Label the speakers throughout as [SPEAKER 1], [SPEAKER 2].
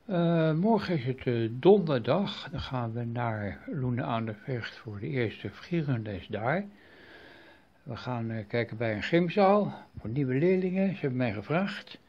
[SPEAKER 1] Morgen is het donderdag. Dan gaan we naar Loenen aan de Vecht voor de eerste vliegenles daar. We gaan kijken bij een gymzaal voor nieuwe leerlingen. Ze hebben mij gevraagd.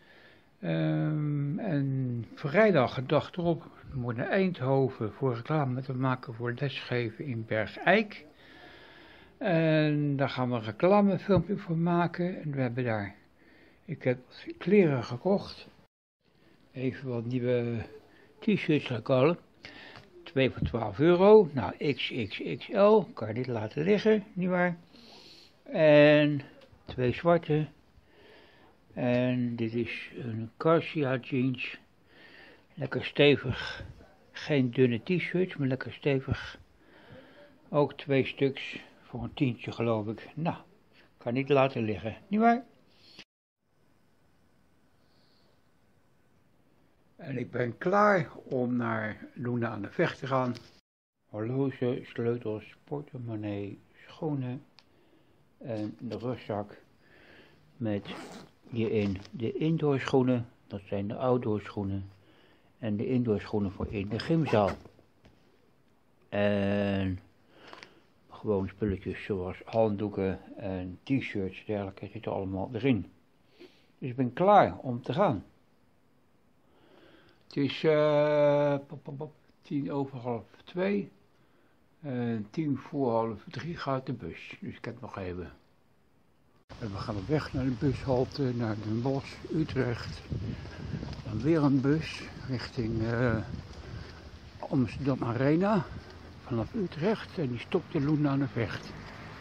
[SPEAKER 1] En vrijdag, de dag erop, moet naar Eindhoven voor reclame te maken voor lesgeven in Bergijk. En daar gaan we een reclamefilmpje voor maken. En we hebben daar, ik heb kleren gekocht. Even wat nieuwe t-shirts gekocht. 2 voor €12. Nou, XXXL, kan je dit laten liggen, nietwaar? En 2 zwarte. En dit is een Carcia jeans. Lekker stevig. Geen dunne t-shirts, maar lekker stevig. Ook 2 stuks voor een tientje, geloof ik. Nou, kan niet laten liggen, nietwaar? En ik ben klaar om naar Loenen aan de Vecht te gaan. Horloge, sleutels, portemonnee, schoenen en de rugzak met hierin de indoor schoenen. Dat zijn de outdoor schoenen en de indoor schoenen voor in de gymzaal. En gewoon spulletjes zoals handdoeken en t-shirts, dergelijke zitten allemaal erin. Dus ik ben klaar om te gaan. Het is 2:10 en 2:50 gaat de bus, dus ik heb nog even. En we gaan op weg naar de bushalte, naar Den Bosch, Utrecht. Dan weer een bus richting Amsterdam Arena vanaf Utrecht en die stopt in Loenen aan de Vecht.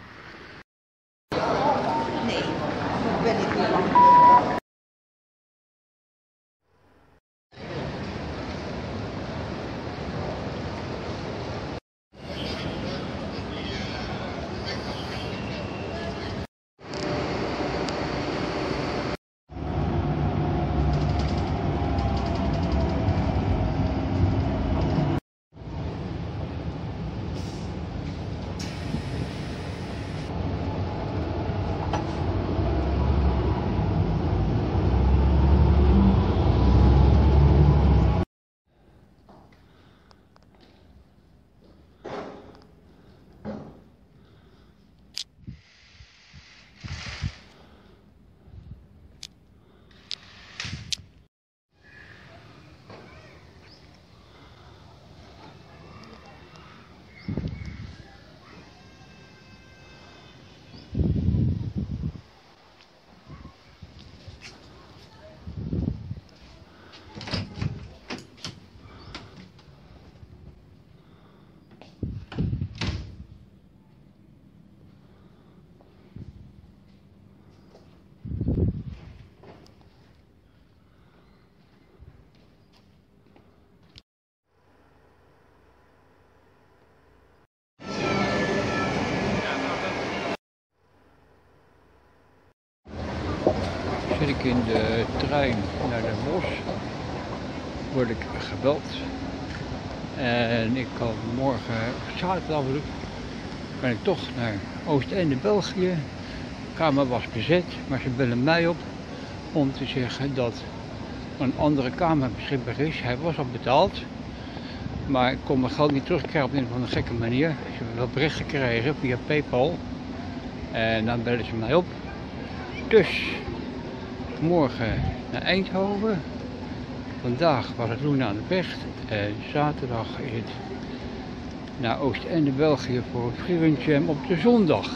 [SPEAKER 2] Nee, dat ben ik niet lang.
[SPEAKER 1] Zit ik in de trein naar Den Bosch, word ik gebeld en ik kan morgen, zaterdag kan ik toch naar Oostende, België. De kamer was bezet, maar ze bellen mij op om te zeggen dat een andere kamer beschikbaar is. Hij was al betaald, maar ik kon mijn geld niet terugkrijgen op een of andere gekke manier. Ze hebben wel bericht gekregen via PayPal en dan bellen ze mij op. Dus morgen naar Eindhoven. Vandaag was het Loenen aan de Vecht. En zaterdag is het naar Oostende, België voor het Vliegenjam op de zondag.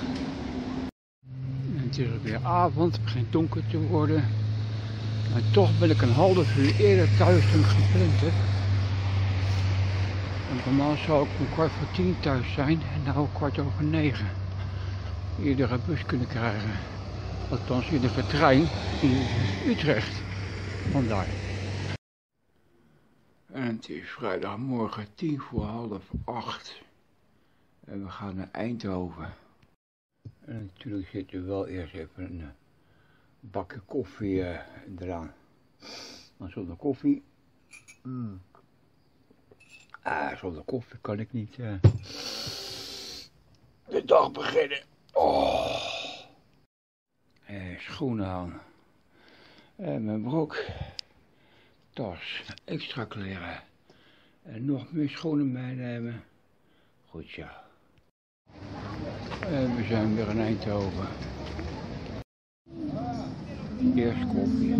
[SPEAKER 1] En het is weer avond, het begint donker te worden. Maar toch ben ik een half uur eerder thuis dan ik gepland heb. Want normaal zou ik om 8:45 thuis zijn en nu 8:45. Eerder een bus kunnen krijgen. Althans in de trein in Utrecht. Vandaar. En het is vrijdagmorgen 7:45. En we gaan naar Eindhoven. En natuurlijk zit er wel eerst even een bakje koffie eraan. Maar zonder koffie. Zonder koffie kan ik niet de dag beginnen. Schoenen aan. En mijn broek. tas, extra kleren en nog meer schoenen meenemen. Goed zo. En we zijn weer in Eindhoven. Eerst koffie.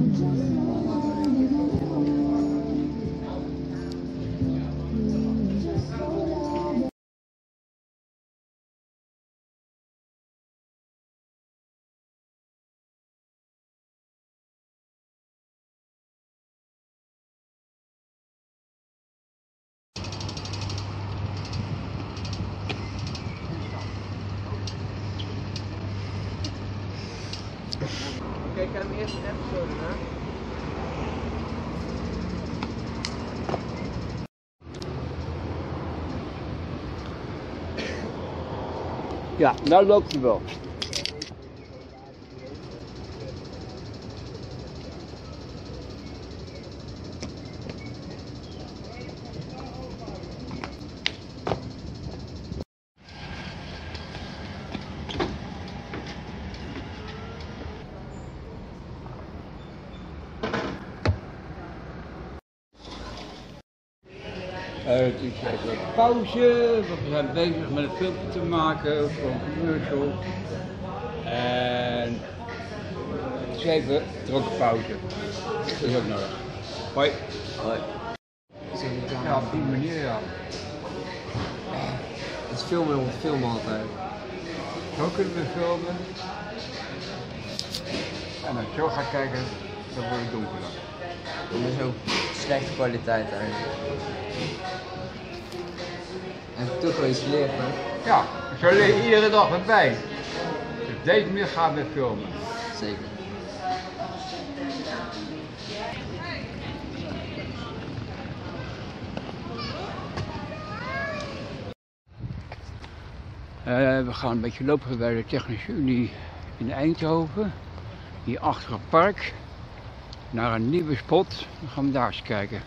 [SPEAKER 3] Kijk hem eerst even zo naar.
[SPEAKER 1] Ja, nou loopt hij wel. Het is even pauze, want we zijn bezig met een filmpje te maken voor een commercial. En het is even dronken pauze. Dat is ook nodig. Hoi.
[SPEAKER 3] Hoi.
[SPEAKER 1] Ja, op die manier ja.
[SPEAKER 3] Het is filmen om te filmen altijd.
[SPEAKER 1] Zo kunnen we filmen. En als je zo gaat kijken, dan wordt het donkerder.
[SPEAKER 3] Dat is ook slechte kwaliteit eigenlijk. En toch wel iets geleerd, hè?
[SPEAKER 1] Ja, zo leer je iedere dag wat bij. Dus deze manier gaan we filmen.
[SPEAKER 3] Zeker.
[SPEAKER 1] We gaan een beetje lopen bij de Technische Unie in Eindhoven. Hier achter het park. Naar een nieuwe spot. Dan gaan we daar eens kijken.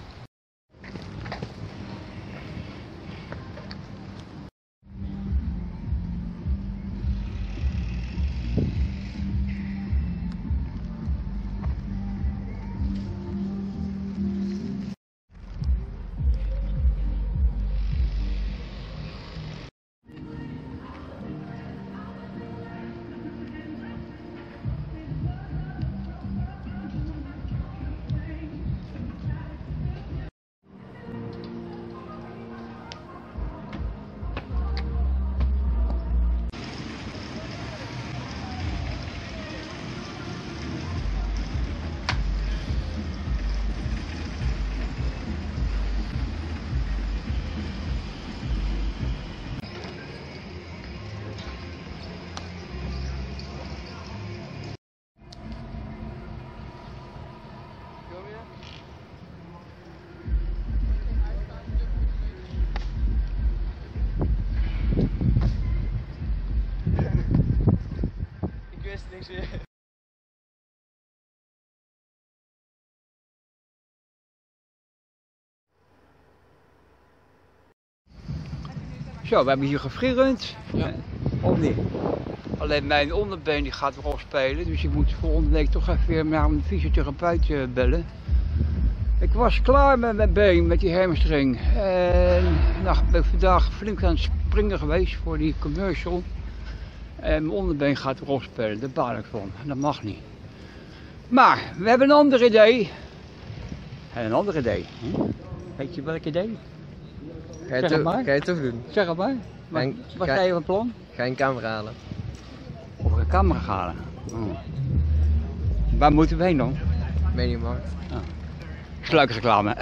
[SPEAKER 1] Zo, we hebben hier gefreerund.
[SPEAKER 3] Ja.
[SPEAKER 1] Of niet? Alleen mijn onderbeen die gaat weer opspelen, dus ik moet volgende week toch even weer naar een fysiotherapeut bellen. Ik was klaar met mijn been, met die hamstring. En nou, ben ik vandaag flink aan het springen geweest voor die commercial. En mijn onderbeen gaat weer opspelen, daar baal ik van. Dat mag niet. Maar, we hebben een ander idee. En een ander idee. Weet je welk idee?
[SPEAKER 3] Ga je het toch doen?
[SPEAKER 1] Zeg het maar. Wat ga je van plan?
[SPEAKER 3] Ga je een camera halen?
[SPEAKER 1] Of een camera halen. Oh. Waar moeten we heen dan?
[SPEAKER 3] Mediamarkt.
[SPEAKER 1] Sluikreclame.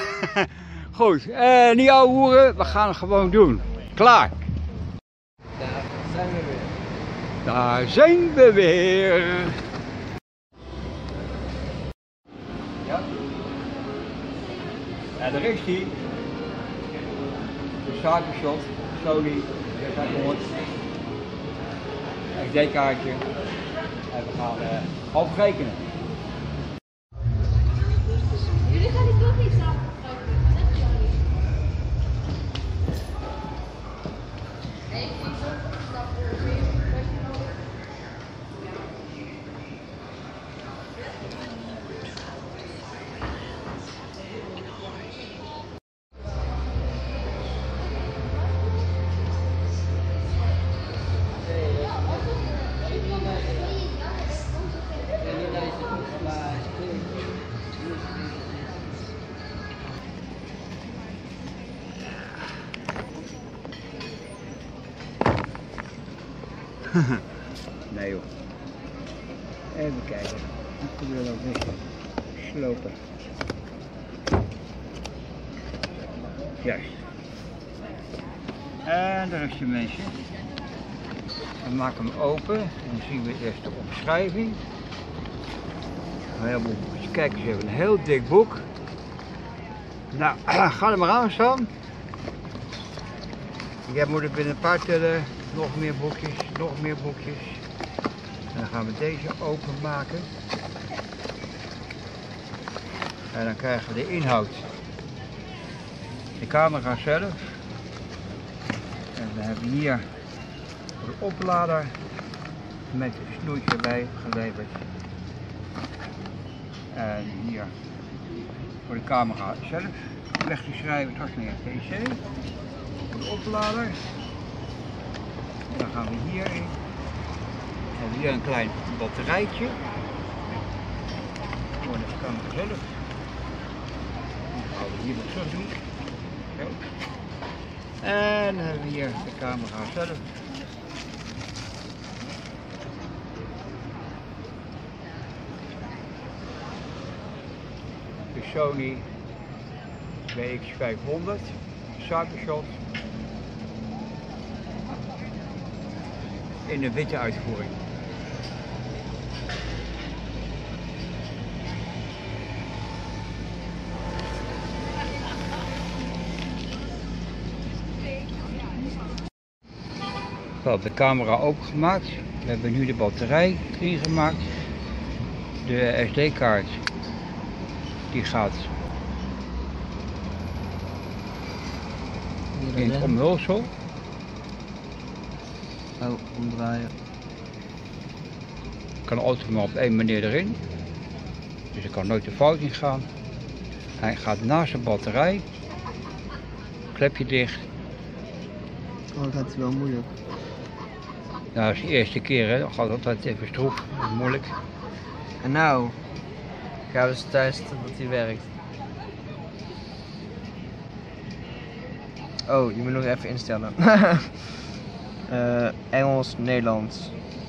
[SPEAKER 1] Goed, niet ouwe hoeren, we gaan het gewoon doen. Klaar.
[SPEAKER 3] Daar zijn we weer.
[SPEAKER 1] Daar zijn we weer. Ja. En daar is hij. De zakenshot. Sony. Daar zijn we SD-kaartje. En we gaan afrekenen.
[SPEAKER 4] Jullie gaan die toch niet samen gebruiken, dat zeggen jullie. Nee, ik vind dat
[SPEAKER 1] Nee joh. Even kijken. Ik wil ook niet slopen. Juist. En daar is je mensen. We maken hem open en dan zien we eerst de omschrijving. Een heleboel boekjes. Kijk eens even, een heel dik boek. Nou, ga er maar aan Sam. Jij moet er binnen een paar tellen. Nog meer boekjes, nog meer boekjes. En dan gaan we deze openmaken. En dan krijgen we de inhoud. De camera zelf. En we hebben hier de oplader met een snoertje bij geleverd. En hier voor de camera zelf weg te schrijven straks naar je pc. Voor de oplader. En dan gaan we hierin. We hebben hier een klein batterijtje. Voor de camera zelf. Die houden we hier nog terug doen. Zo. En dan hebben we hier de camera zelf. De Sony BX500 Cybershot in een witte uitvoering. We hebben de camera opengemaakt. We hebben nu de batterij erin gemaakt. De SD-kaart die gaat in het omhulsel.
[SPEAKER 3] Oh, omdraaien.
[SPEAKER 1] Kan altijd maar op één manier erin. Dus er kan nooit de fout in gaan. Hij gaat naast de batterij. Klepje dicht.
[SPEAKER 3] Oh, dat gaat wel moeilijk.
[SPEAKER 1] Nou, dat is de eerste keer, hè. Dan gaat het altijd even stroef. Dat is moeilijk.
[SPEAKER 3] En nou gaan we eens testen dat hij werkt. Oh, je moet nog even instellen. Engels, Nederlands.